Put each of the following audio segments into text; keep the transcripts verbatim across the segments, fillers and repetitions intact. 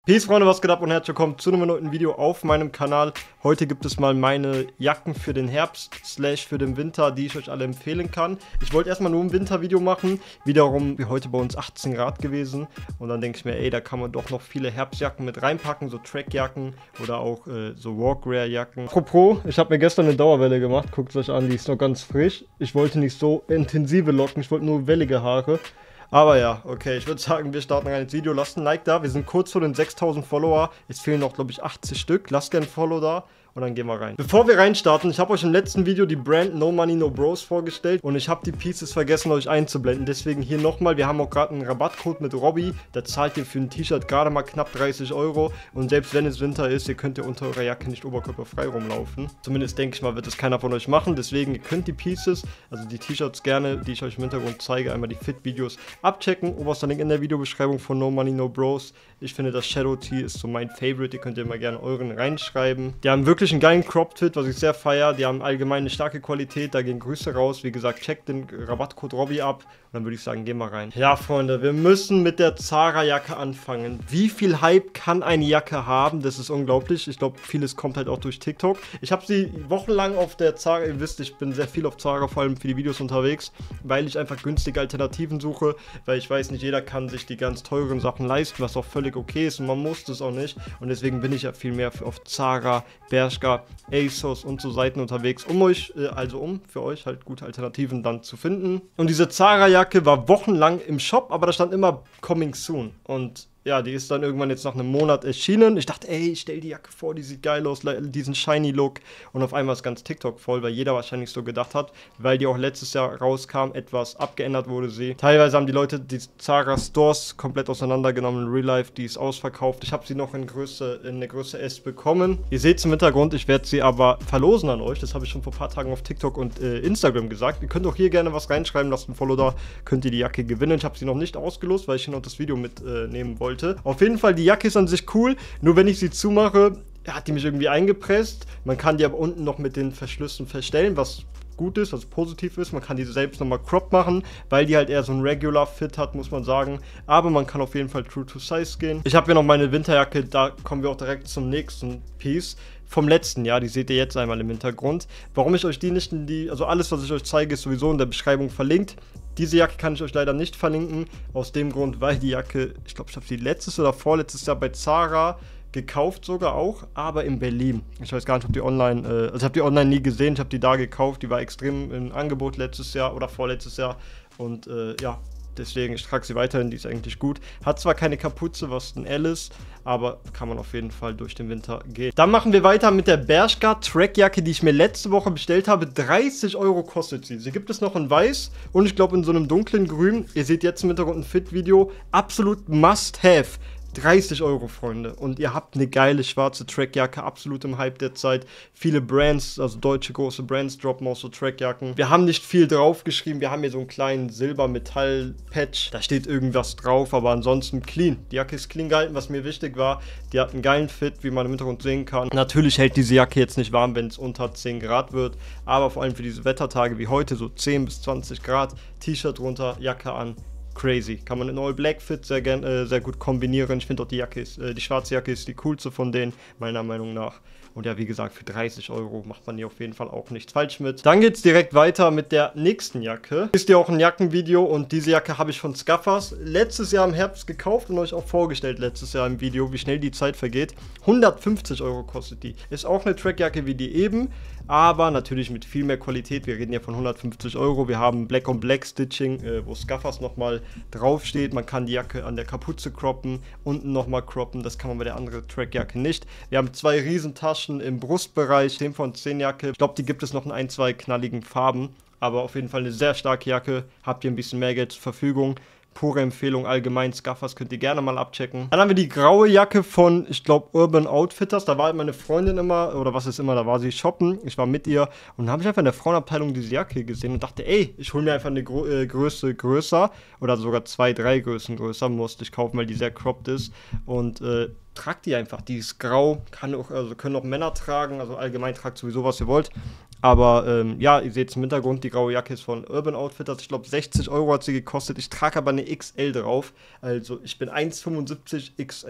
Peace, Freunde, was geht ab und herzlich willkommen zu einem neuen Video auf meinem Kanal. Heute gibt es mal meine Jacken für den Herbst slash für den Winter, die ich euch alle empfehlen kann. Ich wollte erstmal nur ein Wintervideo machen, wiederum wie heute bei uns achtzehn Grad gewesen. Und dann denke ich mir, ey, da kann man doch noch viele Herbstjacken mit reinpacken, so Trackjacken oder auch äh, so Walkwear-Jacken. Apropos, ich habe mir gestern eine Dauerwelle gemacht, guckt es euch an, die ist noch ganz frisch. Ich wollte nicht so intensive Locken, ich wollte nur wellige Haare. Aber ja, okay, ich würde sagen, wir starten rein ins Video. Lasst ein Like da, wir sind kurz vor den sechstausend Follower. Es fehlen noch, glaube ich, achtzig Stück. Lasst gerne ein Follow da und dann gehen wir rein. Bevor wir reinstarten, ich habe euch im letzten Video die Brand No Money No Bros vorgestellt und ich habe die Pieces vergessen, euch einzublenden. Deswegen hier nochmal, wir haben auch gerade einen Rabattcode mit Robby. Da zahlt ihr für ein T-Shirt gerade mal knapp dreißig Euro. Und selbst wenn es Winter ist, ihr könnt ja unter eurer Jacke nicht oberkörperfrei rumlaufen. Zumindest denke ich mal, wird es keiner von euch machen. Deswegen, ihr könnt die Pieces, also die T-Shirts gerne, die ich euch im Hintergrund zeige, einmal die Fit-Videos abchecken. Oberster Link in der Videobeschreibung von No Money No Bros. Ich finde, das Shadow Tee ist so mein Favorite. Ihr könnt ja mal gerne euren reinschreiben. Die haben wirklich einen geilen Cropped Fit, was ich sehr feiere. Die haben allgemein eine starke Qualität. Da gehen Grüße raus. Wie gesagt, checkt den Rabattcode Robby ab. Und dann würde ich sagen, gehen wir rein. Ja, Freunde, wir müssen mit der Zara-Jacke anfangen. Wie viel Hype kann eine Jacke haben? Das ist unglaublich. Ich glaube, vieles kommt halt auch durch TikTok. Ich habe sie wochenlang auf der Zara, ihr wisst, ich bin sehr viel auf Zara, vor allem für die Videos unterwegs, weil ich einfach günstige Alternativen suche, weil ich weiß, nicht jeder kann sich die ganz teuren Sachen leisten, was auch völlig okay ist und man muss das auch nicht. Und deswegen bin ich ja viel mehr auf Zara, Bershka, ASOS und so Seiten unterwegs, um euch, äh, also um für euch halt gute Alternativen dann zu finden. Und diese Zara-Jacke war wochenlang im Shop, aber da stand immer Coming Soon. Und ja, die ist dann irgendwann jetzt nach einem Monat erschienen. Ich dachte, ey, ich stell die Jacke vor, die sieht geil aus, diesen shiny Look. Und auf einmal ist ganz TikTok voll, weil jeder wahrscheinlich so gedacht hat, weil die auch letztes Jahr rauskam, etwas abgeändert wurde sie. Teilweise haben die Leute die Zara Stores komplett auseinandergenommen in Real Life, die ist ausverkauft. Ich habe sie noch in Größe, in der Größe S bekommen. Ihr seht es im Hintergrund, ich werde sie aber verlosen an euch. Das habe ich schon vor ein paar Tagen auf TikTok und äh, Instagram gesagt. Ihr könnt auch hier gerne was reinschreiben, lasst ein Follow da, könnt ihr die Jacke gewinnen. Ich habe sie noch nicht ausgelost, weil ich hier noch das Video mitnehmen äh, wollte. Auf jeden Fall, die Jacke ist an sich cool, nur wenn ich sie zumache, hat die mich irgendwie eingepresst. Man kann die aber unten noch mit den Verschlüssen verstellen, was gut ist, was positiv ist. Man kann diese selbst nochmal crop machen, weil die halt eher so ein Regular Fit hat, muss man sagen. Aber man kann auf jeden Fall true to size gehen. Ich habe hier noch meine Winterjacke, da kommen wir auch direkt zum nächsten Piece. Vom letzten Jahr, die seht ihr jetzt einmal im Hintergrund. Warum ich euch die nicht in die, also alles, was ich euch zeige, ist sowieso in der Beschreibung verlinkt. Diese Jacke kann ich euch leider nicht verlinken, aus dem Grund, weil die Jacke, ich glaube, ich habe sie letztes oder vorletztes Jahr bei Zara gekauft sogar auch, aber in Berlin. Ich weiß gar nicht, ob die online, äh, also ich habe die online nie gesehen, ich habe die da gekauft, die war extrem im Angebot letztes Jahr oder vorletztes Jahr und äh, ja, deswegen, ich trage sie weiterhin, die ist eigentlich gut. Hat zwar keine Kapuze, was ein L ist, aber kann man auf jeden Fall durch den Winter gehen. Dann machen wir weiter mit der Bershka Trackjacke, die ich mir letzte Woche bestellt habe. dreißig Euro kostet sie. Sie gibt es noch in weiß und ich glaube in so einem dunklen Grün. Ihr seht jetzt im Hintergrund ein Fit-Video. Absolut must have. dreißig Euro, Freunde. Und ihr habt eine geile schwarze Trackjacke, absolut im Hype der Zeit. Viele Brands, also deutsche große Brands, droppen auch so Trackjacken. Wir haben nicht viel draufgeschrieben. Wir haben hier so einen kleinen Silber-Metall-Patch. Da steht irgendwas drauf, aber ansonsten clean. Die Jacke ist clean gehalten, was mir wichtig war. Die hat einen geilen Fit, wie man im Hintergrund sehen kann. Natürlich hält diese Jacke jetzt nicht warm, wenn es unter zehn Grad wird. Aber vor allem für diese Wettertage wie heute, so zehn bis zwanzig Grad, T-Shirt runter, Jacke an. Crazy. Kann man in All Black Fit sehr, gern, äh, sehr gut kombinieren. Ich finde auch die Jacke ist, äh, die schwarze Jacke ist die coolste von denen, meiner Meinung nach. Und ja, wie gesagt, für dreißig Euro macht man hier auf jeden Fall auch nichts falsch mit. Dann geht es direkt weiter mit der nächsten Jacke. Ist ja auch ein Jackenvideo und diese Jacke habe ich von Scuffers letztes Jahr im Herbst gekauft und euch auch vorgestellt letztes Jahr im Video, wie schnell die Zeit vergeht. hundertfünfzig Euro kostet die. Ist auch eine Trackjacke wie die eben, aber natürlich mit viel mehr Qualität. Wir reden ja von hundertfünfzig Euro. Wir haben Black on Black Stitching, äh, wo Scuffers nochmal draufsteht. Man kann die Jacke an der Kapuze croppen, unten nochmal croppen. Das kann man bei der anderen Trackjacke nicht. Wir haben zwei Riesentaschen im Brustbereich, zehn von zehn Jacke. Ich glaube, die gibt es noch in ein, zwei knalligen Farben. Aber auf jeden Fall eine sehr starke Jacke. Habt ihr ein bisschen mehr Geld zur Verfügung. Pure Empfehlung allgemein, Scuffers könnt ihr gerne mal abchecken. Dann haben wir die graue Jacke von, ich glaube, Urban Outfitters. Da war halt meine Freundin immer, oder was ist immer, da war sie shoppen. Ich war mit ihr und dann habe ich einfach in der Frauenabteilung diese Jacke gesehen und dachte, ey, ich hole mir einfach eine Gro äh, Größe größer oder sogar zwei, drei Größen größer. Musste ich kaufen, weil die sehr cropped ist und äh, tragt die einfach. Die ist grau, kann auch, also können auch Männer tragen, also allgemein tragt sowieso, was ihr wollt. Aber ähm, ja, ihr seht es im Hintergrund, die graue Jacke ist von Urban Outfitters. Ich glaube, sechzig Euro hat sie gekostet. Ich trage aber eine X L drauf. Also ich bin eins Komma fünfundsiebzig X L.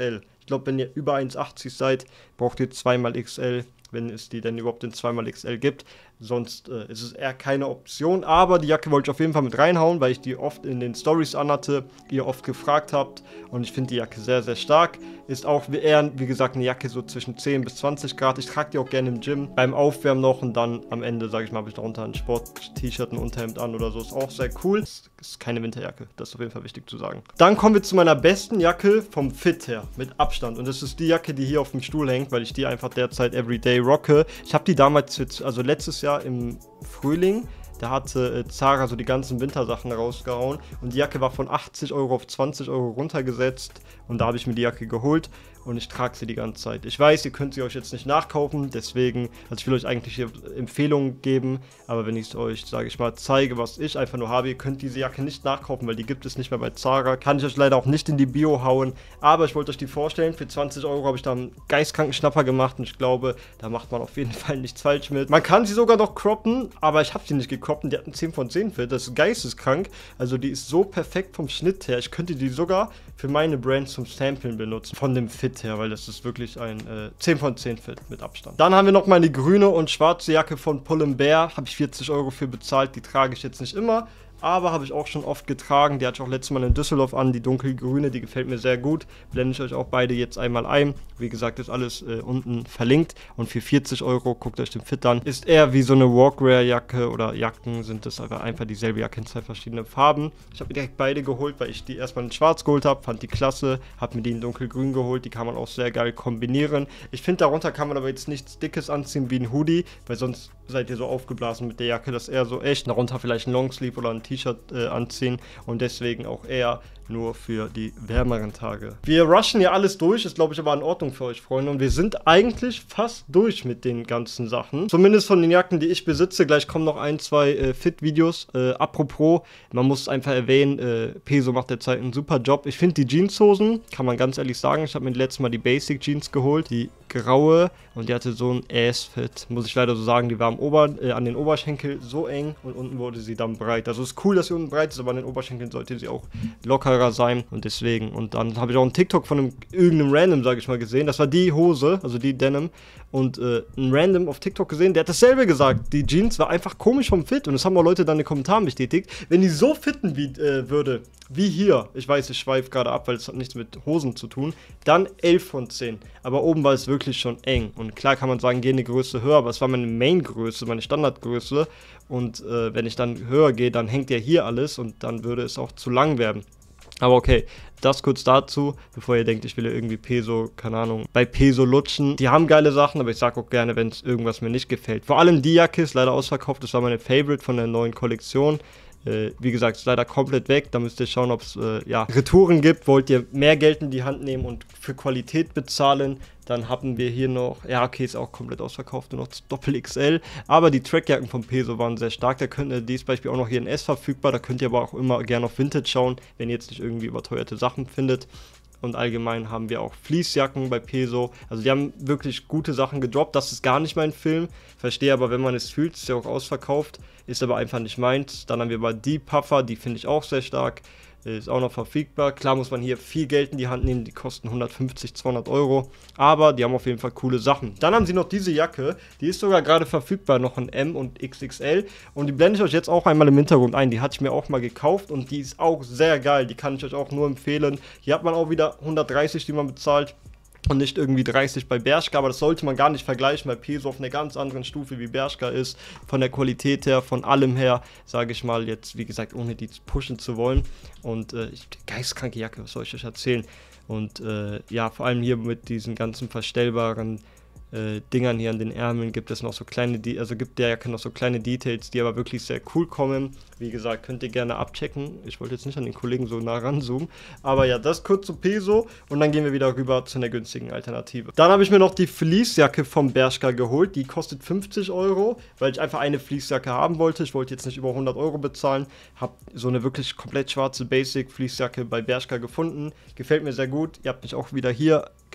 glaube, wenn ihr über eins achtzig seid, braucht ihr zweimal X L, wenn es die denn überhaupt in zweimal X L gibt. Sonst äh, ist es eher keine Option. Aber die Jacke wollte ich auf jeden Fall mit reinhauen, weil ich die oft in den Stories anhatte, ihr oft gefragt habt. Und ich finde die Jacke sehr, sehr stark. Ist auch eher, wie gesagt, eine Jacke so zwischen zehn bis zwanzig Grad. Ich trage die auch gerne im Gym, beim Aufwärmen noch. Und dann am Ende, sage ich mal, habe ich darunter ein Sport-T-Shirt, ein Unterhemd an oder so. Ist auch sehr cool. Ist keine Winterjacke, das ist auf jeden Fall wichtig zu sagen. Dann kommen wir zu meiner besten Jacke vom Fit her, mit Abstand. Und das ist die Jacke, die hier auf dem Stuhl hängt, weil ich die einfach derzeit everyday rocke. Ich habe die damals, jetzt, also letztes Jahr im Frühling, da hatte äh, Zara so die ganzen Wintersachen rausgehauen und die Jacke war von achtzig Euro auf zwanzig Euro runtergesetzt und da habe ich mir die Jacke geholt und ich trage sie die ganze Zeit. Ich weiß, ihr könnt sie euch jetzt nicht nachkaufen, deswegen, also ich will euch eigentlich hier Empfehlungen geben, aber wenn ich es euch, sage ich mal, zeige, was ich einfach nur habe, ihr könnt diese Jacke nicht nachkaufen, weil die gibt es nicht mehr bei Zara. Kann ich euch leider auch nicht in die Bio hauen, aber ich wollte euch die vorstellen. Für zwanzig Euro habe ich da einen geistkranken Schnapper gemacht und ich glaube, da macht man auf jeden Fall nichts falsch mit. Man kann sie sogar noch croppen, aber ich habe sie nicht gecroppt und die hat einen zehn von zehn Fit, das ist geisteskrank. Also die ist so perfekt vom Schnitt her, ich könnte die sogar für meine Brand zum Samplen benutzen, von dem Fit her, weil das ist wirklich ein äh, zehn von zehn Fit mit Abstand. Dann haben wir noch meine grüne und schwarze Jacke von Pull and Bear, habe ich vierzig Euro für bezahlt, die trage ich jetzt nicht immer, aber habe ich auch schon oft getragen. Die hatte ich auch letztes Mal in Düsseldorf an, die dunkelgrüne, die gefällt mir sehr gut. Blende ich euch auch beide jetzt einmal ein. Wie gesagt, ist alles äh, unten verlinkt. Und für vierzig Euro, guckt euch den Fit an. Ist eher wie so eine Walkwear-Jacke oder Jacken, sind das aber einfach dieselbe Jacke in zwei verschiedenen Farben. Ich habe mir direkt beide geholt, weil ich die erstmal in schwarz geholt habe, fand die klasse, habe mir die in dunkelgrün geholt. Die kann man auch sehr geil kombinieren. Ich finde, darunter kann man aber jetzt nichts Dickes anziehen wie ein Hoodie, weil sonst seid ihr so aufgeblasen mit der Jacke. Das ist eher so echt. Darunter vielleicht ein Longsleeve oder ein T-Shirt äh, anziehen und deswegen auch eher nur für die wärmeren Tage. Wir rushen ja alles durch, ist glaube ich aber in Ordnung für euch, Freunde. Und wir sind eigentlich fast durch mit den ganzen Sachen. Zumindest von den Jacken, die ich besitze. Gleich kommen noch ein, zwei äh, Fit-Videos. Äh, apropos, man muss einfach erwähnen, äh, Peso macht derzeit einen super Job. Ich finde die Jeanshosen, kann man ganz ehrlich sagen, ich habe mir letztes Mal die Basic Jeans geholt, die graue, und die hatte so ein Ass-Fit, muss ich leider so sagen. Die war am Ober, äh, an den Oberschenkel so eng und unten wurde sie dann breit. Also ist cool, dass sie unten breit ist, aber an den Oberschenkeln sollte sie auch locker sein und deswegen. Und dann habe ich auch einen TikTok von einem irgendeinem Random, sage ich mal, gesehen. Das war die Hose, also die Denim. Und äh, ein Random auf TikTok gesehen, der hat dasselbe gesagt. Die Jeans war einfach komisch vom Fit und das haben auch Leute dann in den Kommentaren bestätigt. Wenn die so fitten wie, äh, würde, wie hier, ich weiß, ich schweife gerade ab, weil es hat nichts mit Hosen zu tun, dann elf von zehn. Aber oben war es wirklich schon eng. Und klar kann man sagen, geh eine Größe höher, aber es war meine Main-Größe, meine Standardgröße. Und äh, wenn ich dann höher gehe, dann hängt ja hier alles und dann würde es auch zu lang werden. Aber okay, das kurz dazu, bevor ihr denkt, ich will ja irgendwie Peso, keine Ahnung, bei Peso lutschen. Die haben geile Sachen, aber ich sag auch gerne, wenn es irgendwas mir nicht gefällt. Vor allem die Jacke ist leider ausverkauft, das war meine Favorite von der neuen Kollektion. Äh, wie gesagt, ist leider komplett weg, da müsst ihr schauen, ob es äh, ja, Retouren gibt. Wollt ihr mehr Geld in die Hand nehmen und für Qualität bezahlen, dann haben wir hier noch, ja okay, ist auch komplett ausverkauft, nur noch Doppel X L, aber die Trackjacken von Peso waren sehr stark, da könnt ihr, die ist Beispiel auch noch hier in S verfügbar, da könnt ihr aber auch immer gerne auf Vintage schauen, wenn ihr jetzt nicht irgendwie überteuerte Sachen findet. Und allgemein haben wir auch Fleecejacken bei Peso. Also die haben wirklich gute Sachen gedroppt. Das ist gar nicht mein Film. Verstehe aber, wenn man es fühlt, ist ja auch ausverkauft. Ist aber einfach nicht meins. Dann haben wir bei die Puffer, die finde ich auch sehr stark. Ist auch noch verfügbar. Klar muss man hier viel Geld in die Hand nehmen. Die kosten hundertfünfzig, zweihundert Euro. Aber die haben auf jeden Fall coole Sachen. Dann haben sie noch diese Jacke. Die ist sogar gerade verfügbar. Noch in M und X X L. Und die blende ich euch jetzt auch einmal im Hintergrund ein. Die hatte ich mir auch mal gekauft. Und die ist auch sehr geil. Die kann ich euch auch nur empfehlen. Hier hat man auch wieder hundertdreißig, die man bezahlt. Und nicht irgendwie dreißig bei Bershka, aber das sollte man gar nicht vergleichen, weil Peso auf einer ganz anderen Stufe wie Bershka ist. Von der Qualität her, von allem her, sage ich mal jetzt, wie gesagt, ohne die pushen zu wollen. Und äh, geistkranke Jacke, was soll ich euch erzählen? Und äh, ja, vor allem hier mit diesen ganzen verstellbaren äh, Dingern hier an den Ärmeln gibt es noch so kleine, De also gibt der Jacke noch so kleine Details, die aber wirklich sehr cool kommen. Wie gesagt, könnt ihr gerne abchecken. Ich wollte jetzt nicht an den Kollegen so nah ranzoomen. Aber ja, das kurz zu Peso und dann gehen wir wieder rüber zu einer günstigen Alternative. Dann habe ich mir noch die Fleecejacke vom Bershka geholt. Die kostet fünfzig Euro, weil ich einfach eine Fleecejacke haben wollte. Ich wollte jetzt nicht über hundert Euro bezahlen. Habe so eine wirklich komplett schwarze Basic Fleecejacke bei Bershka gefunden. Gefällt mir sehr gut. Ihr habt mich auch wieder hier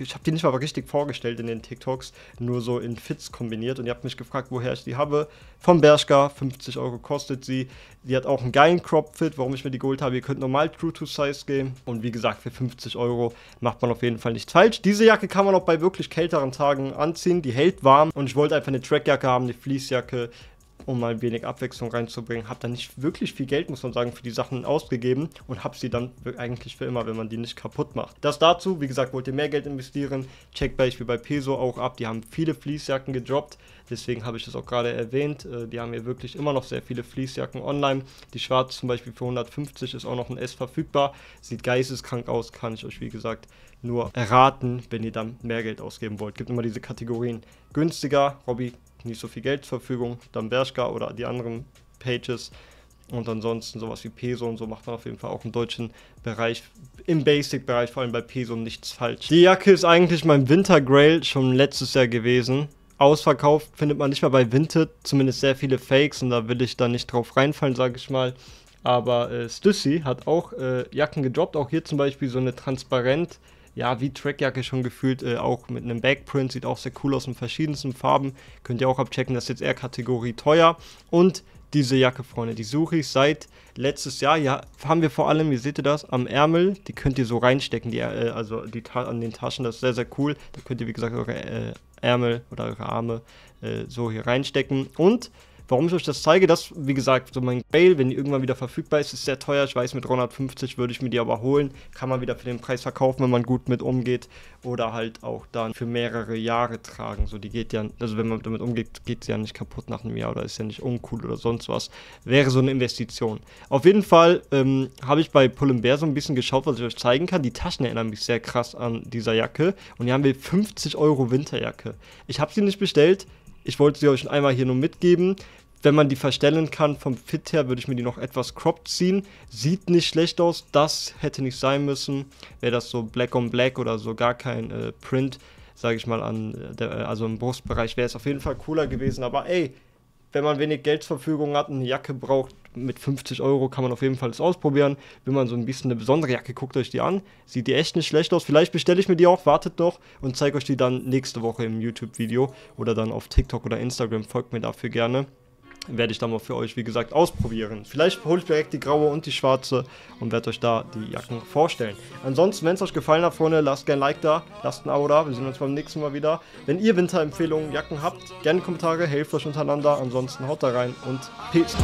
ich habe die nicht mal richtig vorgestellt in den TikToks, nur so in Fits kombiniert. Und ihr habt mich gefragt, woher ich die habe. Von Bershka, fünfzig Euro kostet sie. Die hat auch einen geilen Crop-Fit, warum ich mir die geholt habe. Ihr könnt normal True to Size gehen. Und wie gesagt, für fünfzig Euro macht man auf jeden Fall nichts falsch. Diese Jacke kann man auch bei wirklich kälteren Tagen anziehen. Die hält warm. Und ich wollte einfach eine Trackjacke haben, eine Fleecejacke, um mal ein wenig Abwechslung reinzubringen. Habe dann nicht wirklich viel Geld, muss man sagen, für die Sachen ausgegeben und habe sie dann eigentlich für immer, wenn man die nicht kaputt macht. Das dazu, wie gesagt, wollt ihr mehr Geld investieren, checkt Beispiel bei Peso auch ab. Die haben viele Fleecejacken gedroppt, deswegen habe ich das auch gerade erwähnt. Die haben hier wirklich immer noch sehr viele Fleecejacken online. Die schwarze zum Beispiel für hundertfünfzig ist auch noch ein S verfügbar. Sieht geisteskrank aus, kann ich euch wie gesagt nur erraten, wenn ihr dann mehr Geld ausgeben wollt. Gibt immer diese Kategorien günstiger, Robby, nicht so viel Geld zur Verfügung, dann Bershka oder die anderen Pages und ansonsten sowas wie Peso und so macht man auf jeden Fall auch im deutschen Bereich, im Basic-Bereich, vor allem bei Peso nichts falsch. Die Jacke ist eigentlich mein Winter-Grail schon letztes Jahr gewesen. Ausverkauft findet man nicht mehr bei Vinted, zumindest sehr viele Fakes und da will ich da nicht drauf reinfallen, sage ich mal. Aber äh, Stussy hat auch äh, Jacken gedroppt, auch hier zum Beispiel so eine transparent, ja, wie Trackjacke schon gefühlt, äh, auch mit einem Backprint, sieht auch sehr cool aus in verschiedensten Farben. Könnt ihr auch abchecken, das ist jetzt eher Kategorie teuer. Und diese Jacke, Freunde, die suche ich seit letztes Jahr. Ja, haben wir vor allem, wie seht ihr das, am Ärmel, die könnt ihr so reinstecken, die, äh, also die an den Taschen, das ist sehr, sehr cool. Da könnt ihr, wie gesagt, eure äh, Ärmel oder eure Arme äh, so hier reinstecken. Und warum ich euch das zeige, das, wie gesagt, so mein Grail, wenn die irgendwann wieder verfügbar ist, ist sehr teuer. Ich weiß, mit dreihundertfünfzig würde ich mir die aber holen. Kann man wieder für den Preis verkaufen, wenn man gut mit umgeht. Oder halt auch dann für mehrere Jahre tragen. So, die geht ja, also wenn man damit umgeht, geht sie ja nicht kaputt nach einem Jahr oder ist ja nicht uncool oder sonst was. Wäre so eine Investition. Auf jeden Fall ähm, habe ich bei Pull&Bear so ein bisschen geschaut, was ich euch zeigen kann. Die Taschen erinnern mich sehr krass an dieser Jacke. Und hier haben wir fünfzig Euro Winterjacke. Ich habe sie nicht bestellt. Ich wollte sie euch einmal hier nur mitgeben. Wenn man die verstellen kann, vom Fit her, würde ich mir die noch etwas cropped ziehen. Sieht nicht schlecht aus, das hätte nicht sein müssen. Wäre das so Black on Black oder so gar kein äh, Print, sage ich mal, an der, also im Brustbereich, wäre es auf jeden Fall cooler gewesen. Aber ey, wenn man wenig Geld zur Verfügung hat und eine Jacke braucht, mit fünfzig Euro kann man auf jeden Fall das ausprobieren. Wenn man so ein bisschen eine besondere Jacke, guckt euch die an. Sieht die echt nicht schlecht aus. Vielleicht bestelle ich mir die auch, wartet noch und zeige euch die dann nächste Woche im YouTube-Video oder dann auf TikTok oder Instagram. Folgt mir dafür gerne. Werde ich dann mal für euch, wie gesagt, ausprobieren. Vielleicht hole ich direkt die graue und die schwarze und werde euch da die Jacken vorstellen. Ansonsten, wenn es euch gefallen hat, Freunde, lasst gerne ein Like da, lasst ein Abo da. Wir sehen uns beim nächsten Mal wieder. Wenn ihr Winterempfehlungen, Jacken habt, gerne Kommentare, helft euch untereinander. Ansonsten haut da rein und Peace.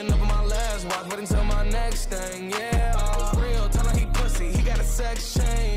Sex change.